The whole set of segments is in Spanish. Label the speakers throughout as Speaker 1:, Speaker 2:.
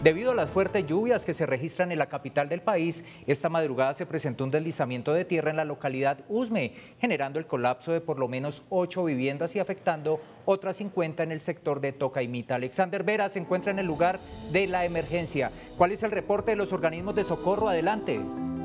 Speaker 1: Debido a las fuertes lluvias que se registran en la capital del país, esta madrugada se presentó un deslizamiento de tierra en la localidad Usme, generando el colapso de por lo menos 8 viviendas y afectando otras 50 en el sector de Tocaymita. Alexander Vera se encuentra en el lugar de la emergencia. ¿Cuál es el reporte de los organismos de socorro? Adelante.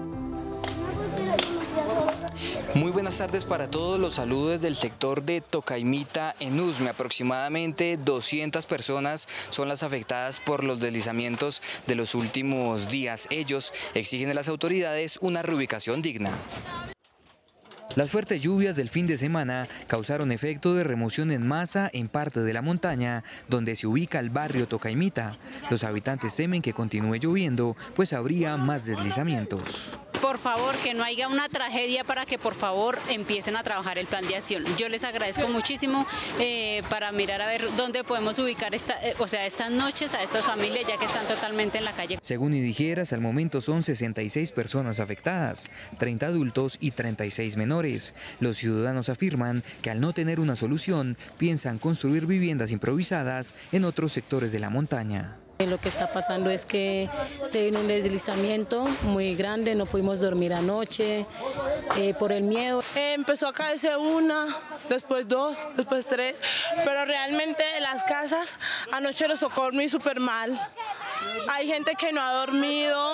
Speaker 2: Muy buenas tardes para todos, los saludos desde el sector de Tocaymita en Usme. Aproximadamente 200 personas son las afectadas por los deslizamientos de los últimos días. Ellos exigen a las autoridades una reubicación digna. Las fuertes lluvias del fin de semana causaron efecto de remoción en masa en parte de la montaña donde se ubica el barrio Tocaymita. Los habitantes temen que continúe lloviendo, pues habría más deslizamientos.
Speaker 3: Por favor, que no haya una tragedia para que por favor empiecen a trabajar el plan de acción. Yo les agradezco muchísimo para mirar a ver dónde podemos ubicar estas noches a estas familias ya que están totalmente en la calle.
Speaker 2: Según Indigeras, al momento son 66 personas afectadas, 30 adultos y 36 menores. Los ciudadanos afirman que al no tener una solución, piensan construir viviendas improvisadas en otros sectores de la montaña.
Speaker 4: Lo que está pasando es que se vino un deslizamiento muy grande, no pudimos dormir anoche por el miedo.
Speaker 5: Empezó a caerse una, después dos, después tres, pero realmente las casas anoche nos tocó dormir súper mal. Hay gente que no ha dormido.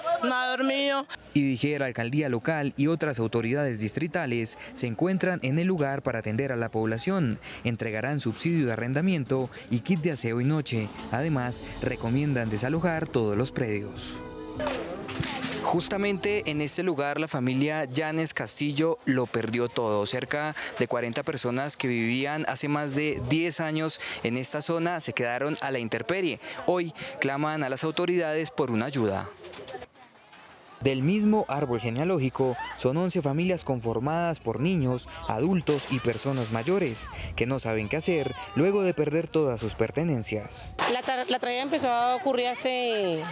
Speaker 2: Y dijera, alcaldía local y otras autoridades distritales se encuentran en el lugar para atender a la población. Entregarán subsidio de arrendamiento y kit de aseo y noche. Además, recomiendan desalojar todos los predios. Justamente en este lugar la familia Llanes Castillo lo perdió todo. Cerca de 40 personas que vivían hace más de 10 años en esta zona se quedaron a la intemperie. Hoy claman a las autoridades por una ayuda. Del mismo árbol genealógico son 11 familias conformadas por niños, adultos y personas mayores que no saben qué hacer luego de perder todas sus pertenencias.
Speaker 6: La tragedia empezó a ocurrir hace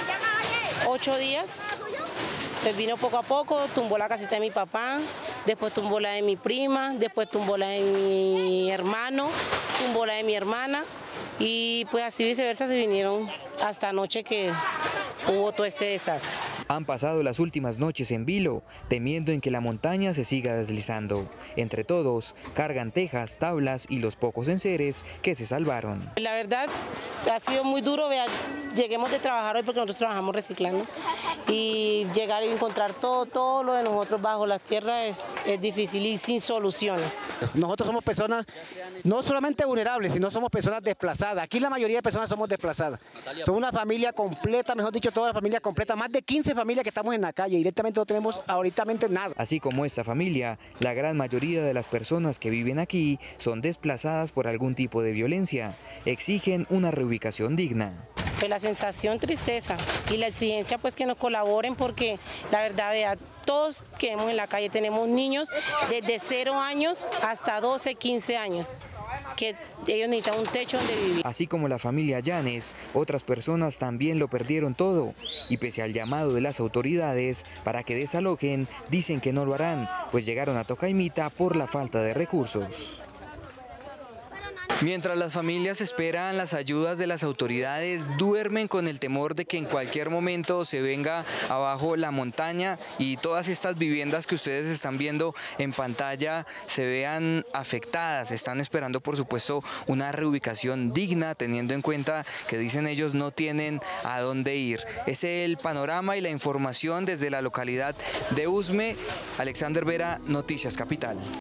Speaker 6: 8 días. Pues vino poco a poco, tumbó la casita de mi papá, después tumbó la de mi prima, después tumbó la de mi hermano, tumbó la de mi hermana y pues así viceversa se vinieron hasta anoche que hubo todo este desastre.
Speaker 2: Han pasado las últimas noches en vilo, temiendo en que la montaña se siga deslizando. Entre todos, cargan tejas, tablas y los pocos enseres que se salvaron.
Speaker 6: La verdad, ha sido muy duro, vea, lleguemos de trabajar hoy porque nosotros trabajamos reciclando y llegar y encontrar todo lo de nosotros bajo la tierra es difícil y sin soluciones.
Speaker 7: Nosotros somos personas no solamente vulnerables, sino somos personas desplazadas. Aquí la mayoría de personas somos desplazadas. Somos una familia completa, mejor dicho, toda la familia completa, más de 15 familias que estamos en la calle, directamente no tenemos ahorita nada.
Speaker 2: Así como esta familia, la gran mayoría de las personas que viven aquí son desplazadas por algún tipo de violencia. Exigen una reubicación digna.
Speaker 6: Pues la sensación tristeza y la exigencia pues que nos colaboren porque la verdad vea, todos que vemos en la calle tenemos niños desde 0 años hasta 12, 15 años. Que ellos necesitan un techo donde vivir.
Speaker 2: Así como la familia Llanes, otras personas también lo perdieron todo y pese al llamado de las autoridades para que desalojen, dicen que no lo harán, pues llegaron a Tocaymita por la falta de recursos. Mientras las familias esperan las ayudas de las autoridades, duermen con el temor de que en cualquier momento se venga abajo la montaña y todas estas viviendas que ustedes están viendo en pantalla se vean afectadas. Están esperando, por supuesto, una reubicación digna, teniendo en cuenta que dicen ellos no tienen a dónde ir. Ese es el panorama y la información desde la localidad de Usme. Alexander Vera, Noticias Capital.